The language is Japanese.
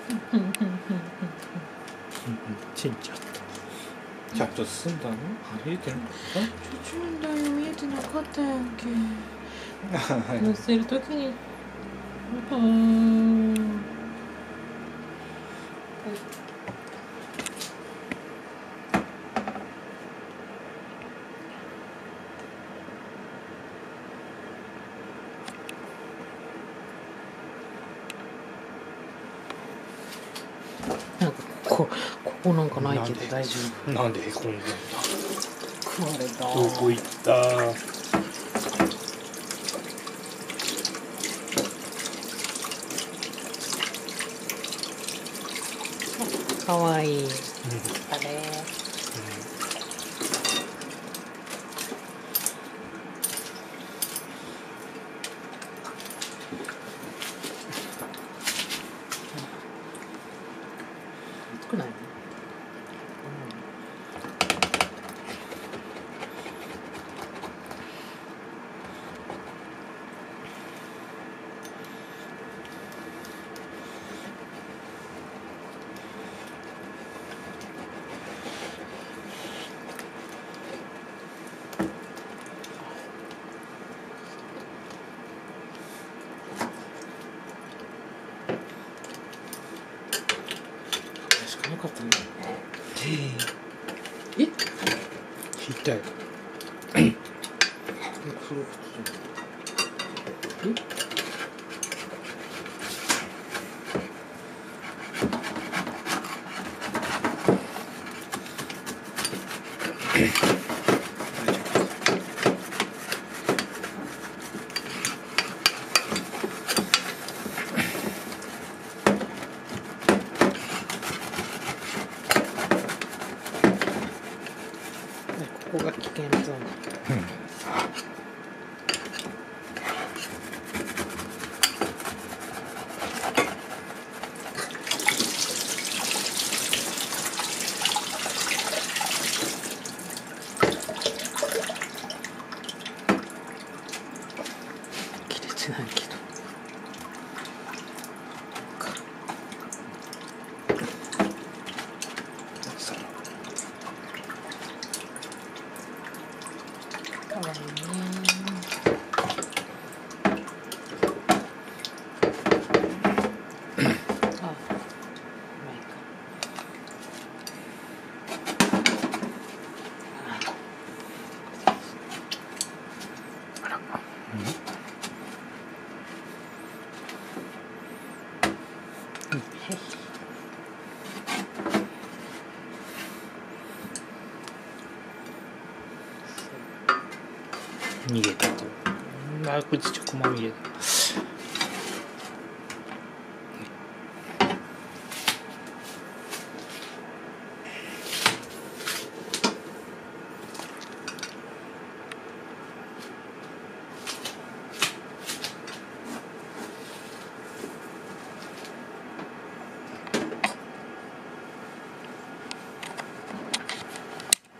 死んじゃった。ちゃんと進んだの？歩いてなかった？ 途中だよ、見えてなかったやんけ。乗せるときになんかここなんかないけど大丈夫。 なんでへこんでんだ。 食われた。 どこ行った？ かわいい。あれ。熱くないの？なかったね。え？ 痛い。 ここが危険ゾーン。切れてないけど。かわいいね。あ、まあいいか。 あら。逃げたと。あ、こっちチョコまみれだ。